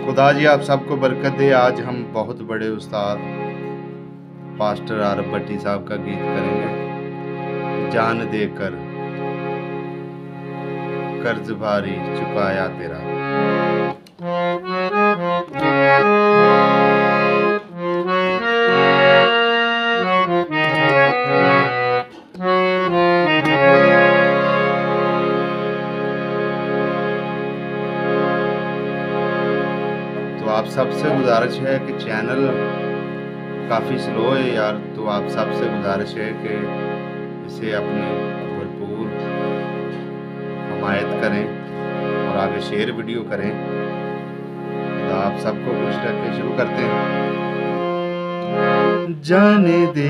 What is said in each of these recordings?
खुदा जी आप सबको बरकत दे। आज हम बहुत बड़े उस्ताद पास्टर आरब भट्टी साहब का गीत करेंगे। जान देकर कर्ज भारी चुकाया तेरा। तो आप सबसे गुजारिश है कि चैनल काफ़ी स्लो है यार, तो आप सबसे गुजारिश है कि इसे अपनी भरपूर हमायत करें और आगे शेयर वीडियो करें। तो आप सबको खुश रखें। शुरू करते हैं। जाने दे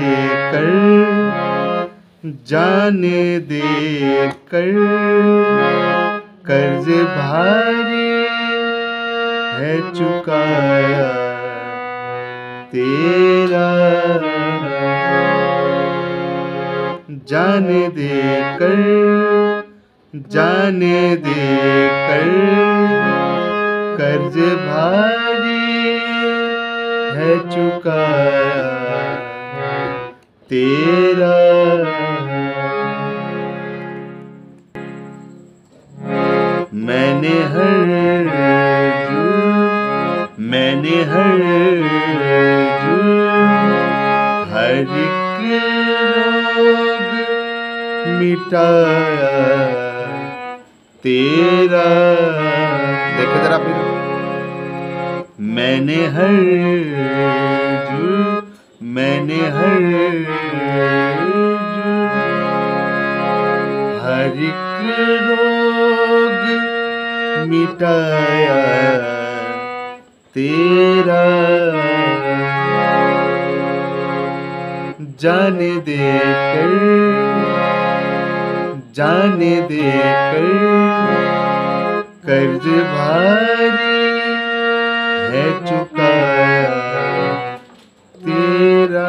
कर कर्ज भारी है चुकाया तेरा। जाने दे कर कर्ज भारी है चुकाया तेरा। मैंने हर एक रोग मिटाया तेरा। देखे जरा फिर। मैंने हर एक रोग मिटाया तेरा। जाने दे कर कर्ज भारी है चुकाया तेरा।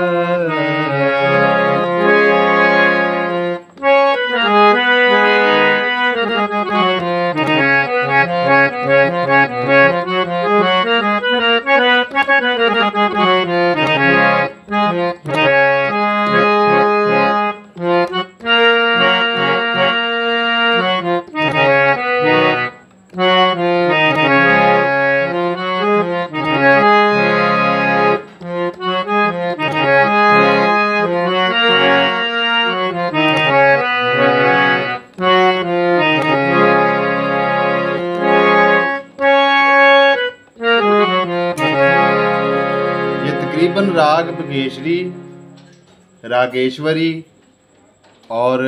तकरीबन राग बगेश्वरी, रागेश्वरी और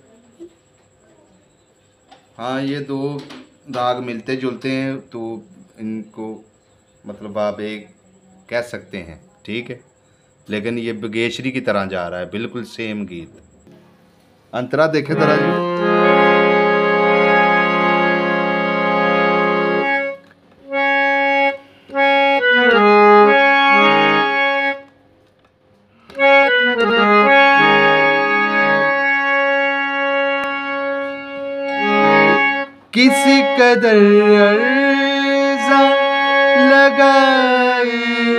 हाँ ये दो राग मिलते जुलते हैं, तो इनको मतलब आप एक कह सकते हैं, ठीक है। लेकिन ये बगेश्वरी की तरह जा रहा है, बिल्कुल सेम गीत। अंतरा देखे जरा जी। किसी कदर अर्ज़ा लगाई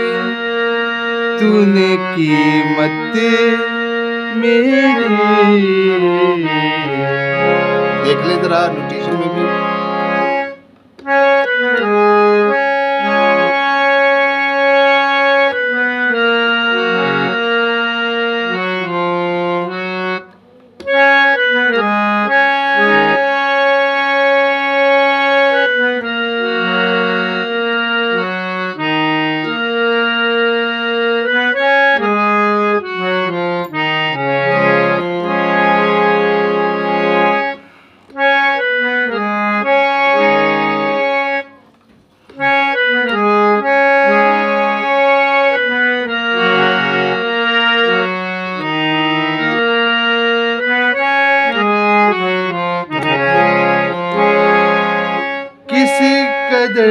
तूने कीमत मेरी। देख ले जरा नोटेशन में भी। किसी कदर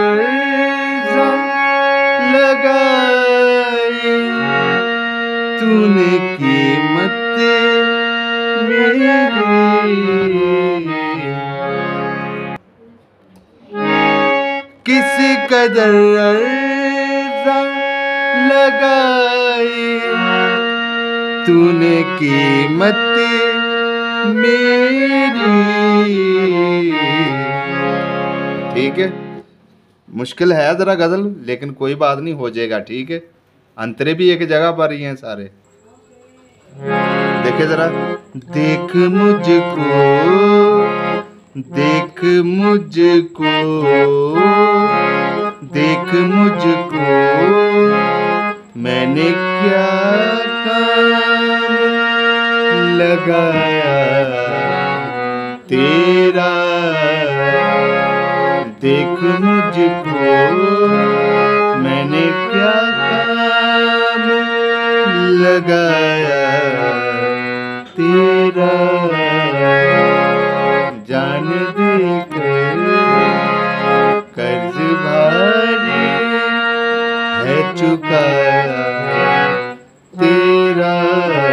लगाई तूने कीमत मेरी। किस कदर अर्ज़ा लगाई तूने कीमत मेरी। ठीक है, मुश्किल है ज़रा गज़ल, लेकिन कोई बात नहीं, हो जाएगा। ठीक है, अंतरे भी एक जगह पर ही हैं सारे। देखे ज़रा, देख मुझको, देख मुझको, देख मुझको, मैंने क्या काम लगाया तेरा। देख मुझको, मैंने क्या काम लगाया तेरा। जान देकर कर्ज भारी है चुकाया तेरा।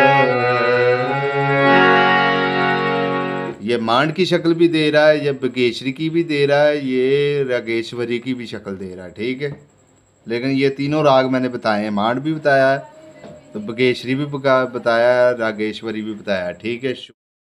ये मांड की शक्ल भी दे रहा है, ये बगेश्वरी की भी दे रहा है, ये रागेश्वरी की भी शक्ल दे रहा है। ठीक है, लेकिन ये तीनों राग मैंने बताए हैं, मांड भी बताया है, तो बगेश्वरी भी बताया है, रागेश्वरी भी बताया है। ठीक है।